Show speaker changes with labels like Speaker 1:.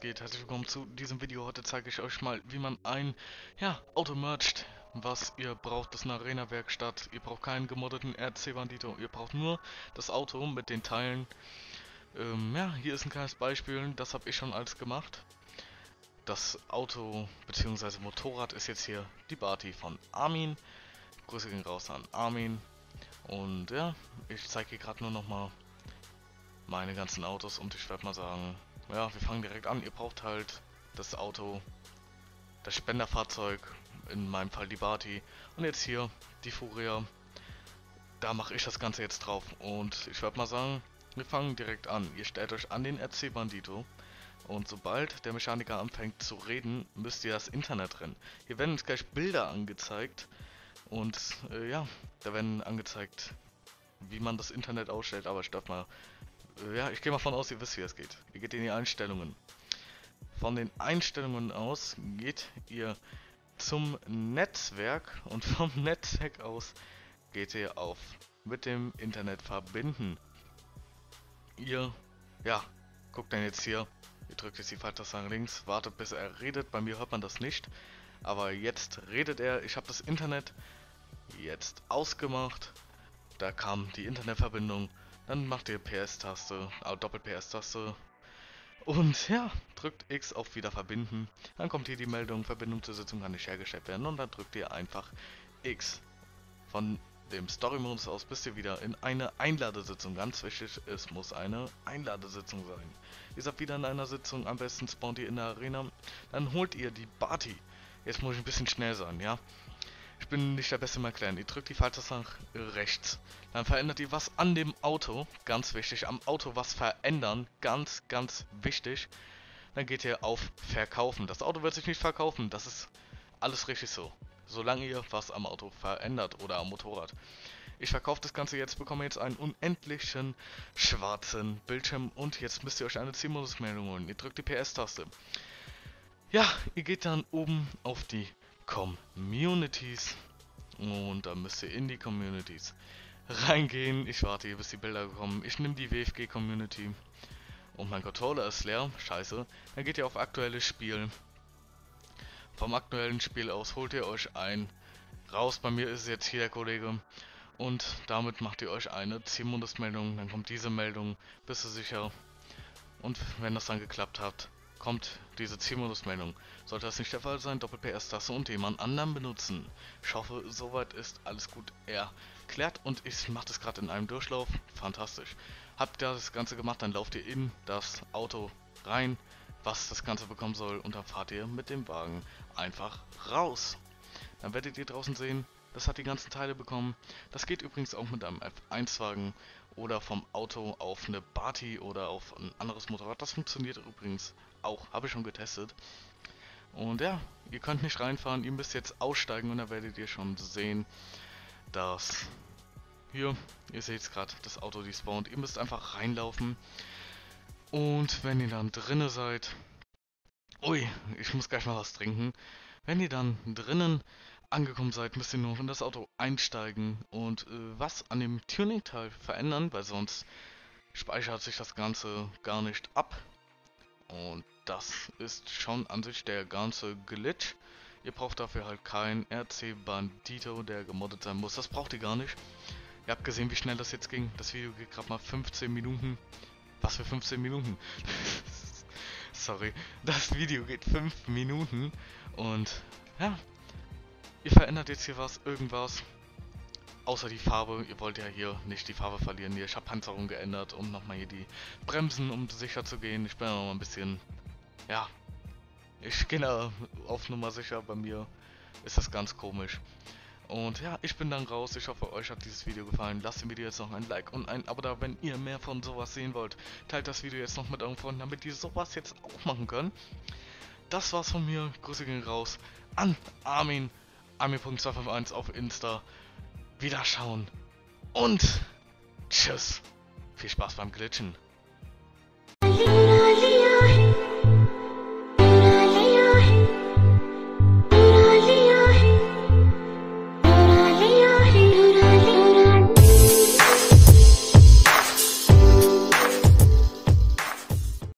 Speaker 1: geht? Herzlich willkommen zu diesem Video. Heute zeige ich euch mal, wie man ein Auto mercht. Was ihr braucht, ist eine Arena-Werkstatt. Ihr braucht keinen gemoddeten RC Bandito. Ihr braucht nur das Auto mit den Teilen. Hier ist ein kleines Beispiel. Das habe ich schon alles gemacht. Das Auto bzw. Motorrad ist jetzt hier die Bati von Armin. Grüße gehen raus an Armin. Und ja, ich zeige hier gerade nur nochmal meine ganzen Autos und ich werde mal sagen, ja, wir fangen direkt an. Ihr braucht halt das Auto, das Spenderfahrzeug, in meinem Fall die Bati, und jetzt hier die Furia. Da mache ich das Ganze jetzt drauf und ich werde mal sagen, wir fangen direkt an. Ihr stellt euch an den RC Bandito und sobald der Mechaniker anfängt zu reden, müsst ihr das Internet rennen. Hier werden uns gleich Bilder angezeigt und da werden angezeigt, wie man das Internet ausstellt, aber ich darf mal, ich gehe mal von aus, ihr wisst, wie es geht. Ihr geht in die Einstellungen. Von den Einstellungen aus geht ihr zum Netzwerk und vom Netzwerk aus geht ihr auf mit dem Internet verbinden. Ihr, guckt dann jetzt hier, ihr drückt jetzt die Pfeiltaste nach links, wartet bis er redet. Bei mir hört man das nicht, aber jetzt redet er. Ich habe das Internet jetzt ausgemacht. Da kam die Internetverbindung. Dann macht ihr PS-Taste, Doppel-PS-Taste und ja, drückt X auf wieder verbinden. Dann kommt hier die Meldung, Verbindung zur Sitzung kann nicht hergestellt werden und dann drückt ihr einfach X. Von dem Story-Modus aus bist ihr wieder in eine Einladesitzung. Ganz wichtig, es muss eine Einladesitzung sein. Ihr seid wieder in einer Sitzung, am besten spawnt ihr in der Arena. Dann holt ihr die Bati. Jetzt muss ich ein bisschen schnell sein, ja. Ich bin nicht der Beste im Erklären. Ihr drückt die Pfeiltaste nach rechts. Dann verändert ihr was an dem Auto. Ganz wichtig. Am Auto was verändern. Ganz, ganz wichtig. Dann geht ihr auf Verkaufen. Das Auto wird sich nicht verkaufen. Das ist alles richtig so. Solange ihr was am Auto verändert oder am Motorrad. Ich verkaufe das Ganze jetzt, bekomme jetzt einen unendlichen schwarzen Bildschirm. Und jetzt müsst ihr euch eine Zielmodusmeldung holen. Ihr drückt die PS-Taste. Ja, ihr geht dann oben auf die Communities und dann müsst ihr in die Communities reingehen. Ich warte hier, bis die Bilder kommen. Ich nehme die WFG Community und mein Controller ist leer. Scheiße. Dann geht ihr auf aktuelles Spiel. Vom aktuellen Spiel aus holt ihr euch ein raus. Bei mir ist es jetzt hier der Kollege und damit macht ihr euch eine Zielmodusmeldung. Dann kommt diese Meldung, bist du sicher? Und wenn das dann geklappt hat, kommt diese Zielmodusmeldung. Sollte das nicht der Fall sein, Doppel-PS-Taste und jemand anderen benutzen. Ich hoffe, soweit ist alles gut erklärt und ich mache das gerade in einem Durchlauf. Fantastisch. Habt ihr das Ganze gemacht, dann lauft ihr in das Auto rein, was das Ganze bekommen soll, und dann fahrt ihr mit dem Wagen einfach raus. Dann werdet ihr draußen sehen, das hat die ganzen Teile bekommen. Das geht übrigens auch mit einem F1-Wagen oder vom Auto auf eine Bati oder auf ein anderes Motorrad. Das funktioniert übrigens auch, habe ich schon getestet. Und ja, ihr könnt nicht reinfahren, ihr müsst jetzt aussteigen und da werdet ihr schon sehen, dass hier, ihr seht es gerade, das Auto despawnt. Ihr müsst einfach reinlaufen und wenn ihr dann drinne seid, ui, ich muss gleich mal was trinken. Wenn ihr dann drinnen angekommen seid, müsst ihr nur in das Auto einsteigen und was an dem Tuning-Teil verändern, weil sonst speichert sich das Ganze gar nicht ab. Und das ist schon an sich der ganze Glitch. Ihr braucht dafür halt kein RC Bandito, der gemoddet sein muss. Das braucht ihr gar nicht. Ihr habt gesehen, wie schnell das jetzt ging. Das Video geht gerade mal 15 Minuten. Was für 15 Minuten? Sorry. Das Video geht 5 Minuten. Und ja, ihr verändert jetzt hier irgendwas. Außer die Farbe, ihr wollt ja hier nicht die Farbe verlieren. Hier, ich habe Panzerung geändert, um nochmal hier die Bremsen, um sicher zu gehen. Ich bin noch mal ein bisschen, ich gehe da auf Nummer sicher. Bei mir ist das ganz komisch. Und ja, ich bin dann raus. Ich hoffe, euch hat dieses Video gefallen. Lasst dem Video jetzt noch ein Like und ein Abo da, wenn ihr mehr von sowas sehen wollt. Teilt das Video jetzt noch mit euren Freunden, damit die sowas jetzt auch machen können. Das war's von mir. Grüße gehen raus an Armin. Armin.251 auf Insta. Wiederschauen und tschüss. Viel Spaß beim Glitchen.